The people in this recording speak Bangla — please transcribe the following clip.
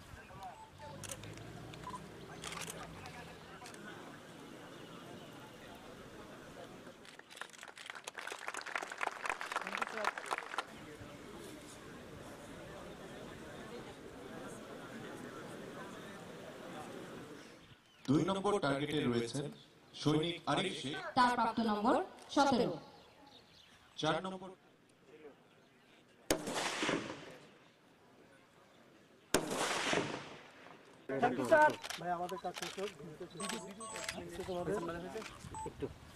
দুই নম্বর টার্গেটে রয়েছেন সৈনিক আরিফ শেখ। তার প্রাপ্ত number 17। 4 number thank you sir. ভাই আমাদের কাছে একটু